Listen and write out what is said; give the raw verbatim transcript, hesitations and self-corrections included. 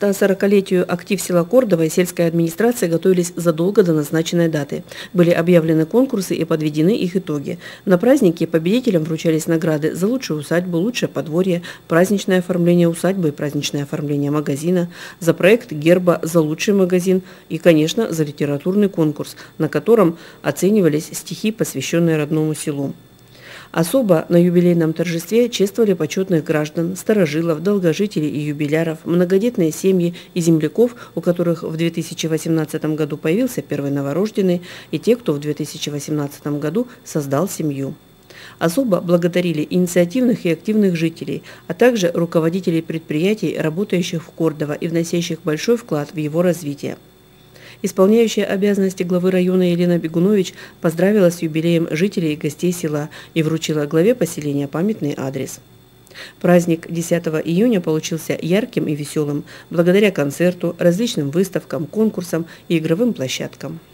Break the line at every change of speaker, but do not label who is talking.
стосорокалетию актив села Кордова и сельской администрации готовились задолго до назначенной даты. Были объявлены конкурсы и подведены их итоги. На празднике победителям вручались награды за лучшую усадьбу, лучшее подворье, праздничное оформление усадьбы и праздничное оформление магазина, за проект герба, за лучший магазин и, конечно, за литературный конкурс, на котором оценивались стихи, посвященные родному селу. Особо на юбилейном торжестве чествовали почетных граждан, старожилов, долгожителей и юбиляров, многодетные семьи и земляков, у которых в две тысячи восемнадцатом году появился первый новорожденный, и те, кто в две тысячи восемнадцатом году создал семью. Особо благодарили инициативных и активных жителей, а также руководителей предприятий, работающих в Кордово и вносящих большой вклад в его развитие. Исполняющая обязанности главы района Елена Бегунович поздравила с юбилеем жителей и гостей села и вручила главе поселения памятный адрес. Праздник десятого июня получился ярким и веселым благодаря концерту, различным выставкам, конкурсам и игровым площадкам.